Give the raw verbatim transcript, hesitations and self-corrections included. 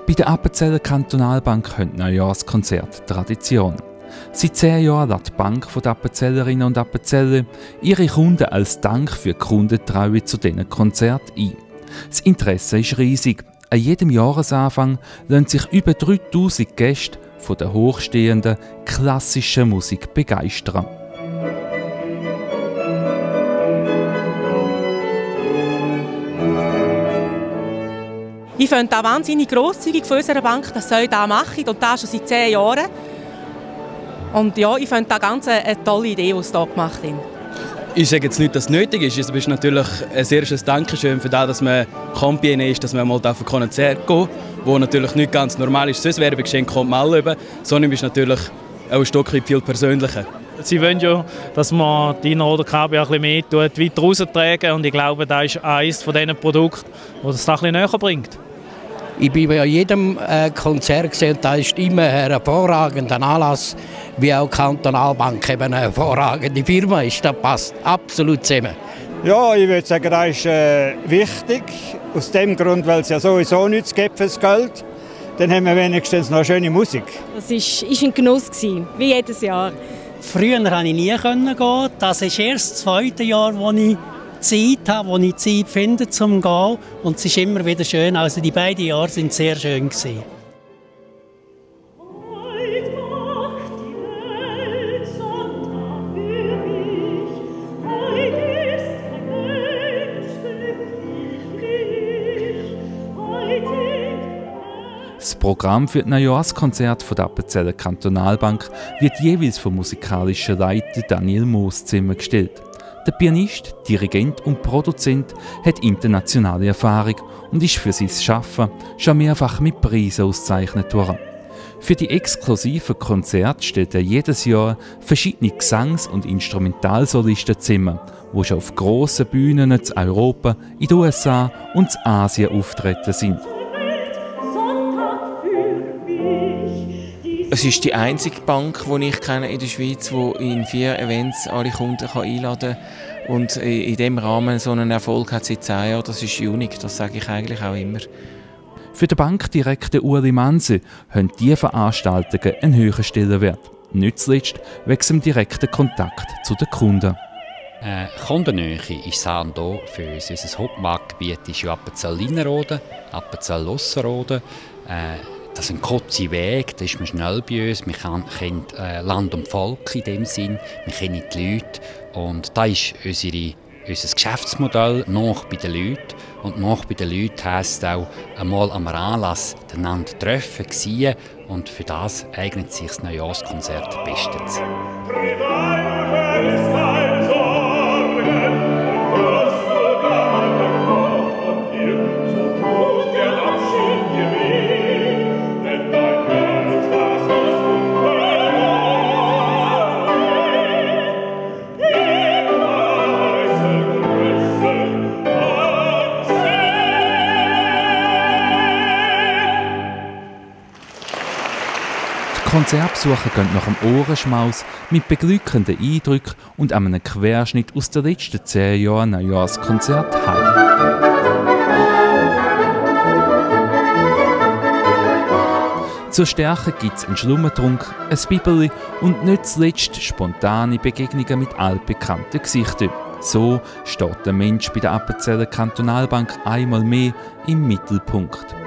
Bei der Appenzeller Kantonalbank haben die Neujahrskonzerte Tradition. Seit zehn Jahren lädt die Bank der Appenzellerinnen und Appenzeller ihre Kunden als Dank für die Kundentreue zu diesen Konzerten ein. Das Interesse ist riesig. An jedem Jahresanfang lassen sich über dreitausend Gäste von der hochstehenden klassischen Musik begeistern. Ich finde das wahnsinnig grosszügig von unserer Bank, dass sie das machen und das schon seit zehn Jahren. Und ja, ich finde das ganz eine tolle Idee, die sie hier gemacht haben. Ich sage jetzt nicht, dass es nötig ist. Es ist natürlich ein sehr schönes Dankeschön für das, dass man Kompien ist, dass man mal auf ein Konzert geht, wo natürlich nicht ganz normal ist. Sonst Werbegeschenk kommt man alle über, sondern ist natürlich auch ein Stück viel persönlicher. Sie wollen ja, dass man die oder K B ein bisschen mehr tut, weiter raustragen, und ich glaube, das ist eines von diesen Produkten, das es ein bisschen näher bringt. Ich bin bei jedem äh, Konzert gesehen, da ist immer ein hervorragender Anlass, wie auch die Kantonalbank eben eine hervorragende Firma ist. Das passt absolut zusammen. Ja, ich würde sagen, das ist äh, wichtig. Aus dem Grund, weil es ja sowieso nichts gibt fürs Geld. Dann haben wir wenigstens noch schöne Musik. Das war ein Genuss, wie jedes Jahr. Früher konnte ich nie gehen. Das ist erst das zweite Jahr, wo ich Zeit habe, wo ich Zeit finde zum Gehen. Und es ist immer wieder schön. Also die beiden Jahre waren sehr schön gewesen. Das Programm für das Neujahrskonzert der Appenzeller Kantonalbank wird jeweils vom musikalischen Leiter Daniel Moos zusammengestellt. Der Pianist, Dirigent und Produzent hat internationale Erfahrung und ist für sein Schaffen schon mehrfach mit Preisen ausgezeichnet worden. Für die exklusiven Konzerte stellt er jedes Jahr verschiedene Gesangs- und Instrumentalsolisten zusammen, die schon auf grossen Bühnen in Europa, in den U S A und in Asien auftreten sind. Es ist die einzige Bank, die ich kenne in der Schweiz, die in vier Events alle Kunden einladen kann. Und in diesem Rahmen so einen Erfolg hat seit zehn Jahren. Das ist unique, das sage ich eigentlich auch immer. Für den Bankdirektor Uli Manse haben diese Veranstaltungen einen höheren Stellenwert. Nicht zuletzt wegen dem direkten Kontakt zu den Kunden. Äh, Kundennähe ist hier für uns. Unser Hauptmarktgebiet ist ja Appenzell-Innerrhoden, Appenzell-Ausserrhoden. Äh, Das ist ein kurzer Weg, da ist man schnell bei uns. Wir kennen äh, Land und Volk in dem Sinn, wir kennen die Leute. Und das ist unsere, unser Geschäftsmodell, nach bei den Leuten. Und nach bei den Leuten heisst auch einmal am Anlass einander treffen, sehen. Und für das eignet sich das Neujahrskonzert bestens. Konzertbesucher gehen nach dem Ohrenschmaus mit beglückenden Eindrücken und einem Querschnitt aus den letzten zehn Jahren Neujahrskonzert heim. Zur Stärke gibt es einen Schlummertrunk, ein Bibeli und nicht zuletzt spontane Begegnungen mit altbekannten Gesichtern. So steht der Mensch bei der Appenzeller Kantonalbank einmal mehr im Mittelpunkt.